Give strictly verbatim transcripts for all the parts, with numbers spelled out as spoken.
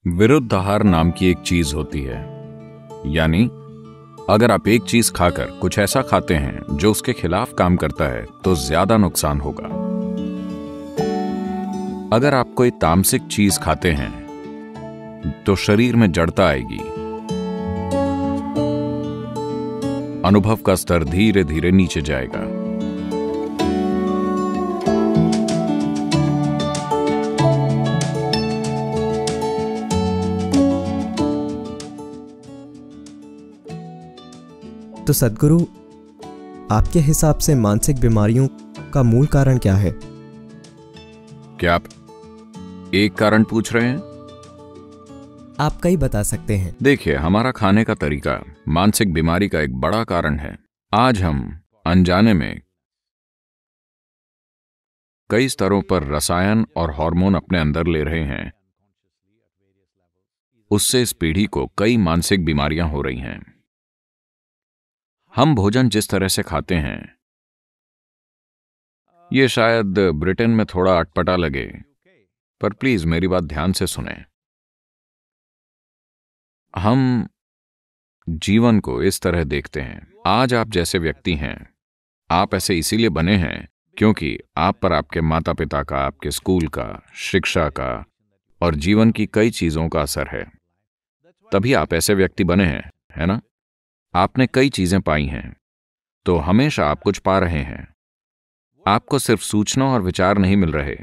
विरुद्ध आहार नाम की एक चीज होती है। यानी अगर आप एक चीज खाकर कुछ ऐसा खाते हैं जो उसके खिलाफ काम करता है तो ज्यादा नुकसान होगा। अगर आप कोई तामसिक चीज खाते हैं तो शरीर में जड़ता आएगी, अनुभव का स्तर धीरे धीरे नीचे जाएगा। तो सद्गुरु, आपके हिसाब से मानसिक बीमारियों का मूल कारण क्या है? क्या आप एक कारण पूछ रहे हैं? आप कई बता सकते हैं। देखिए, हमारा खाने का तरीका मानसिक बीमारी का एक बड़ा कारण है। आज हम अनजाने में कई स्तरों पर रसायन और हार्मोन अपने अंदर ले रहे हैं। उससे इस पीढ़ी को कई मानसिक बीमारियां हो रही हैं। हम भोजन जिस तरह से खाते हैं, ये शायद ब्रिटेन में थोड़ा अटपटा लगे, पर प्लीज मेरी बात ध्यान से सुनें। हम जीवन को इस तरह देखते हैं। आज आप जैसे व्यक्ति हैं, आप ऐसे इसीलिए बने हैं क्योंकि आप पर आपके माता पिता का, आपके स्कूल का, शिक्षा का और जीवन की कई चीजों का असर है। तभी आप ऐसे व्यक्ति बने हैं, है ना? आपने कई चीजें पाई हैं, तो हमेशा आप कुछ पा रहे हैं। आपको सिर्फ सूचना और विचार नहीं मिल रहे।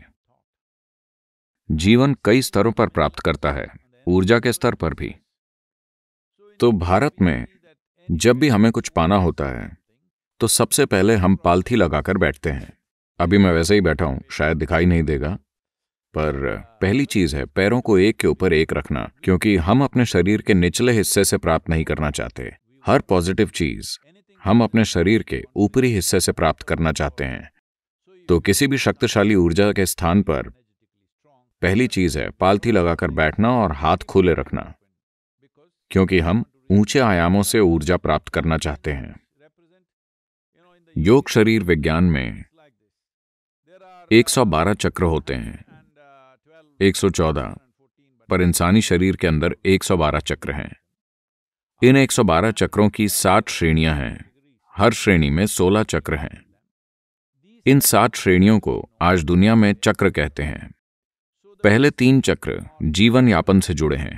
जीवन कई स्तरों पर प्राप्त करता है, ऊर्जा के स्तर पर भी। तो भारत में जब भी हमें कुछ पाना होता है तो सबसे पहले हम पालथी लगाकर बैठते हैं। अभी मैं वैसे ही बैठा हूं, शायद दिखाई नहीं देगा, पर पहली चीज है पैरों को एक के ऊपर एक रखना, क्योंकि हम अपने शरीर के निचले हिस्से से प्राप्त नहीं करना चाहते। हर पॉजिटिव चीज हम अपने शरीर के ऊपरी हिस्से से प्राप्त करना चाहते हैं। तो किसी भी शक्तिशाली ऊर्जा के स्थान पर पहली चीज है पालथी लगाकर बैठना और हाथ खुले रखना, क्योंकि हम ऊंचे आयामों से ऊर्जा प्राप्त करना चाहते हैं। योग शरीर विज्ञान में एक सौ बारह चक्र होते हैं, एक सौ चौदह, पर इंसानी शरीर के अंदर एक सौ बारह चक्र हैं। इन एक सौ बारह चक्रों की सात श्रेणियां हैं। हर श्रेणी में सोलह चक्र हैं। इन सात श्रेणियों को आज दुनिया में चक्र कहते हैं। पहले तीन चक्र जीवन यापन से जुड़े हैं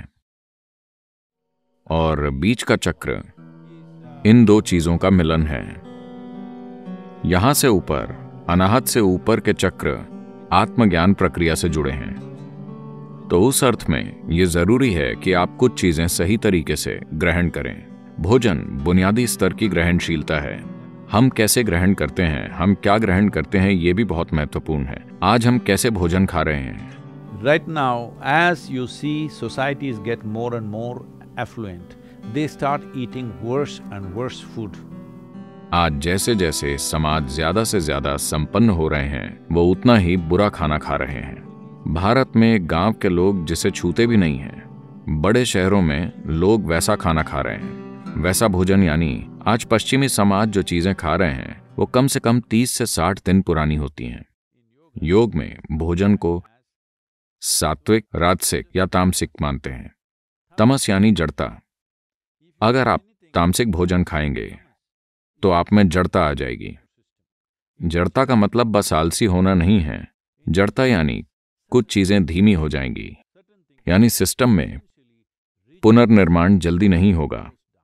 और बीच का चक्र इन दो चीजों का मिलन है। यहां से ऊपर, अनाहत से ऊपर के चक्र आत्मज्ञान प्रक्रिया से जुड़े हैं। तो उस अर्थ में यह जरूरी है कि आप कुछ चीजें सही तरीके से ग्रहण करें। भोजन बुनियादी स्तर की ग्रहणशीलता है। हम कैसे ग्रहण करते हैं, हम क्या ग्रहण करते हैं, यह भी बहुत महत्वपूर्ण है। आज हम कैसे भोजन खा रहे हैं? Right now, as you see societies get more and more affluent, they start eating worse and worse food. आज जैसे जैसे समाज ज्यादा से ज्यादा संपन्न हो रहे हैं, वो उतना ही बुरा खाना खा रहे हैं। भारत में गांव के लोग जिसे छूते भी नहीं हैं, बड़े शहरों में लोग वैसा खाना खा रहे हैं। वैसा भोजन यानी आज पश्चिमी समाज जो चीजें खा रहे हैं वो कम से कम तीस से साठ दिन पुरानी होती हैं। योग में भोजन को सात्विक, राजसिक या तामसिक मानते हैं। तमस यानी जड़ता। अगर आप तामसिक भोजन खाएंगे तो आप में जड़ता आ जाएगी। जड़ता का मतलब बस आलसी होना नहीं है। जड़ता यानी कुछ चीजें धीमी हो जाएंगी, यानी सिस्टम में पुनर्निर्माण जल्दी नहीं होगा।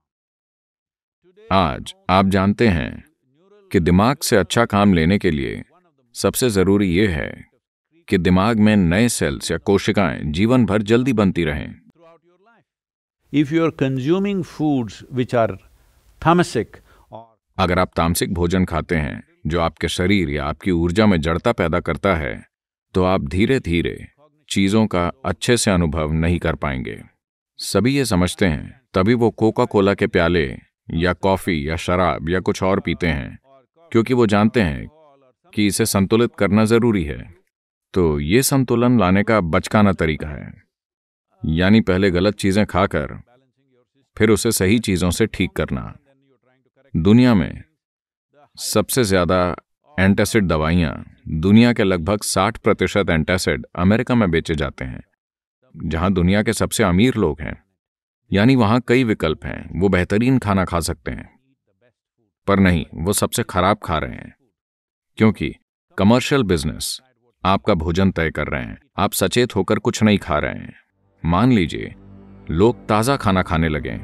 आज आप जानते हैं कि दिमाग से अच्छा काम लेने के लिए सबसे जरूरी यह है कि दिमाग में नए सेल्स या कोशिकाएं जीवन भर जल्दी बनती रहें। If you are consuming foods which are tamasic or… अगर आप तामसिक भोजन खाते हैं जो आपके शरीर या आपकी ऊर्जा में जड़ता पैदा करता है, तो आप धीरे धीरे चीजों का अच्छे से अनुभव नहीं कर पाएंगे। सभी ये समझते हैं, तभी वो कोका कोला के प्याले या कॉफी या शराब या कुछ और पीते हैं, क्योंकि वो जानते हैं कि इसे संतुलित करना जरूरी है। तो ये संतुलन लाने का बचकाना तरीका है, यानी पहले गलत चीजें खाकर फिर उसे सही चीजों से ठीक करना। दुनिया में सबसे ज्यादा एंटासिड दवाइयां, दुनिया के लगभग साठ प्रतिशत एंटासिड अमेरिका में बेचे जाते हैं। जहां दुनिया के सबसे अमीर लोग हैं, यानी वहां कई विकल्प हैं, वो बेहतरीन खाना खा सकते हैं। पर नहीं, वो सबसे खराब खा रहे हैं, क्योंकि कमर्शियल बिजनेस आपका भोजन तय कर रहे हैं। आप सचेत होकर कुछ नहीं खा रहे हैं। मान लीजिए लोग ताजा खाना खाने लगे।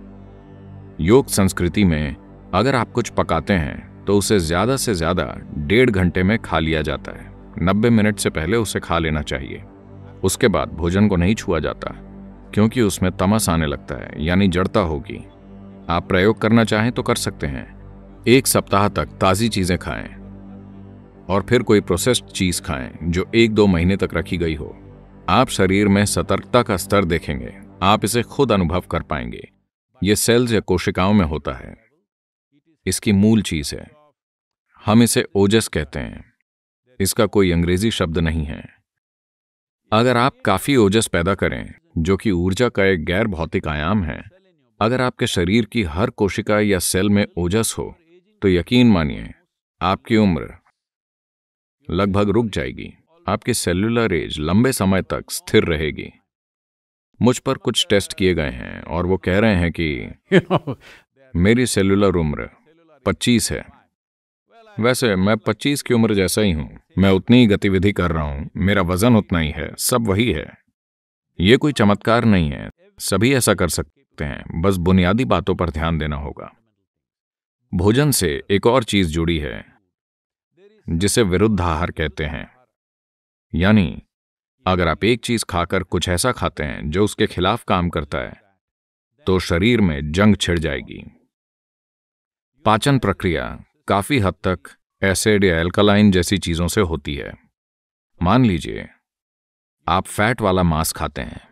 योग संस्कृति में अगर आप कुछ पकाते हैं तो उसे ज्यादा से ज्यादा डेढ़ घंटे में खा लिया जाता है। नब्बे मिनट से पहले उसे खा लेना चाहिए। उसके बाद भोजन को नहीं छुआ जाता, क्योंकि उसमें तमस आने लगता है, यानी जड़ता होगी। आप प्रयोग करना चाहें तो कर सकते हैं। एक सप्ताह तक ताजी चीजें खाएं और फिर कोई प्रोसेस्ड चीज खाएं जो एक दो महीने तक रखी गई हो। आप शरीर में सतर्कता का स्तर देखेंगे। आप इसे खुद अनुभव कर पाएंगे। यह सेल्स या कोशिकाओं में होता है। इसकी मूल चीज है। हम इसे ओजस कहते हैं। इसका कोई अंग्रेजी शब्द नहीं है। अगर आप काफी ओजस पैदा करें, जो कि ऊर्जा का एक गैर भौतिक आयाम है, अगर आपके शरीर की हर कोशिका या सेल में ओजस हो, तो यकीन मानिए आपकी उम्र लगभग रुक जाएगी। आपकी सेल्यूलर एज लंबे समय तक स्थिर रहेगी। मुझ पर कुछ टेस्ट किए गए हैं और वो कह रहे हैं कि मेरी सेल्यूलर उम्र पच्चीस है। वैसे मैं पच्चीस की उम्र जैसा ही हूं। मैं उतनी ही गतिविधि कर रहा हूं, मेरा वजन उतना ही है, सब वही है। ये कोई चमत्कार नहीं है। सभी ऐसा कर सकते हैं, बस बुनियादी बातों पर ध्यान देना होगा। भोजन से एक और चीज जुड़ी है जिसे विरुद्ध आहार कहते हैं। यानी अगर आप एक चीज खाकर कुछ ऐसा खाते हैं जो उसके खिलाफ काम करता है, तो शरीर में जंग छिड़ जाएगी। पाचन प्रक्रिया काफी हद तक एसिड या एल्कलाइन जैसी चीजों से होती है। मान लीजिए आप फैट वाला मांस खाते हैं,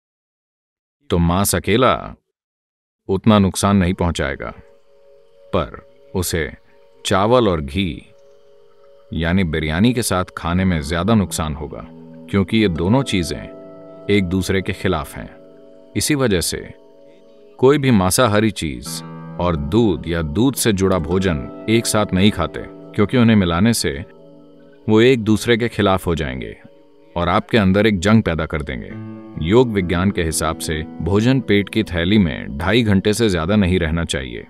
तो मांस अकेला उतना नुकसान नहीं पहुंचाएगा, पर उसे चावल और घी यानी बिरयानी के साथ खाने में ज्यादा नुकसान होगा, क्योंकि ये दोनों चीजें एक दूसरे के खिलाफ हैं। इसी वजह से कोई भी मांसाहारी चीज और दूध या दूध से जुड़ा भोजन एक साथ नहीं खाते, क्योंकि उन्हें मिलाने से वो एक दूसरे के खिलाफ हो जाएंगे और आपके अंदर एक जंग पैदा कर देंगे। योग विज्ञान के हिसाब से भोजन पेट की थैली में ढाई घंटे से ज्यादा नहीं रहना चाहिए।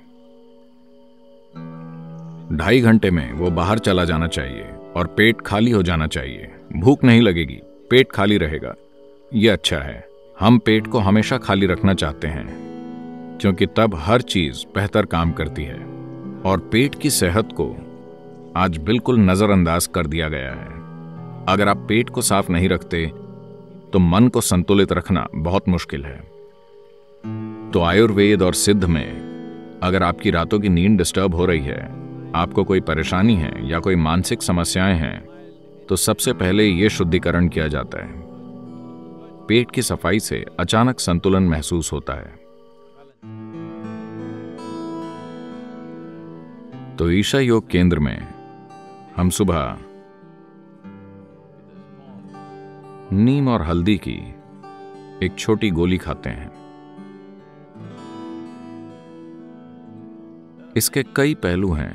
ढाई घंटे में वो बाहर चला जाना चाहिए और पेट खाली हो जाना चाहिए। भूख नहीं लगेगी, पेट खाली रहेगा। ये अच्छा है। हम पेट को हमेशा खाली रखना चाहते हैं, क्योंकि तब हर चीज बेहतर काम करती है। और पेट की सेहत को आज बिल्कुल नजरअंदाज कर दिया गया है। अगर आप पेट को साफ नहीं रखते तो मन को संतुलित रखना बहुत मुश्किल है। तो आयुर्वेद और सिद्ध में अगर आपकी रातों की नींद डिस्टर्ब हो रही है, आपको कोई परेशानी है या कोई मानसिक समस्याएं हैं, तो सबसे पहले यह शुद्धिकरण किया जाता है। पेट की सफाई से अचानक संतुलन महसूस होता है। तो ईशा योग केंद्र में हम सुबह नीम और हल्दी की एक छोटी गोली खाते हैं। इसके कई पहलू हैं।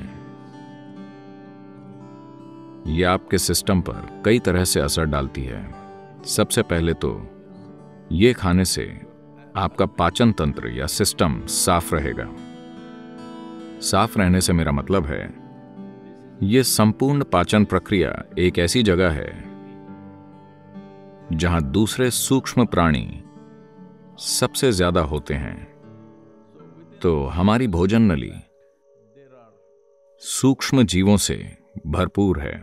यह आपके सिस्टम पर कई तरह से असर डालती है। सबसे पहले तो यह खाने से आपका पाचन तंत्र या सिस्टम साफ रहेगा। साफ रहने से मेरा मतलब है, यह संपूर्ण पाचन प्रक्रिया एक ऐसी जगह है जहां दूसरे सूक्ष्म प्राणी सबसे ज्यादा होते हैं। तो हमारी भोजन नली सूक्ष्म जीवों से भरपूर है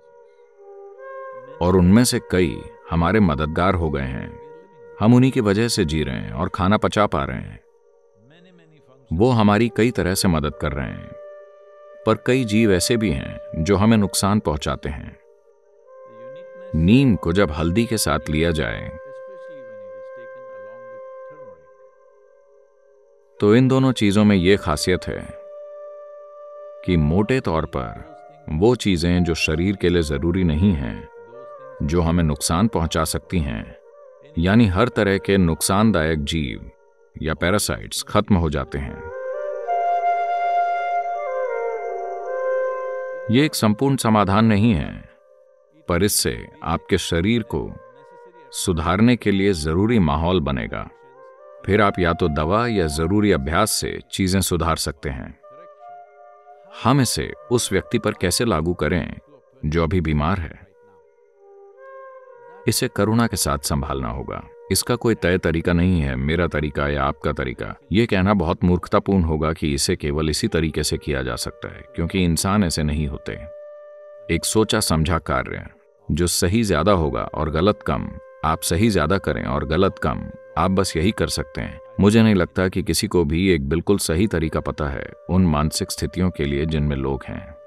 और उनमें से कई हमारे मददगार हो गए हैं। हम उन्हीं की वजह से जी रहे हैं और खाना पचा पा रहे हैं। वो हमारी कई तरह से मदद कर रहे हैं, पर कई जीव ऐसे भी हैं जो हमें नुकसान पहुंचाते हैं। नीम को जब हल्दी के साथ लिया जाए तो इन दोनों चीजों में यह खासियत है कि मोटे तौर पर वो चीजें जो शरीर के लिए जरूरी नहीं हैं, जो हमें नुकसान पहुंचा सकती हैं, यानी हर तरह के नुकसानदायक जीव या पैरासाइट्स खत्म हो जाते हैं। यह एक संपूर्ण समाधान नहीं है, पर इससे आपके शरीर को सुधारने के लिए जरूरी माहौल बनेगा। फिर आप या तो दवा या जरूरी अभ्यास से चीजें सुधार सकते हैं। हम इसे उस व्यक्ति पर कैसे लागू करें जो अभी बीमार है, इसे करुणा के साथ संभालना होगा। इसका कोई तय तरीका नहीं है, मेरा तरीका या आपका तरीका। यह कहना बहुत मूर्खतापूर्ण होगा कि इसे केवल इसी तरीके से किया जा सकता है, क्योंकि इंसान ऐसे नहीं होते। एक सोचा समझा कार्य जो सही ज्यादा होगा और गलत कम, आप सही ज्यादा करें और गलत कम, आप बस यही कर सकते हैं। मुझे नहीं लगता कि किसी को भी एक बिल्कुल सही तरीका पता है उन मानसिक स्थितियों के लिए जिनमें लोग हैं।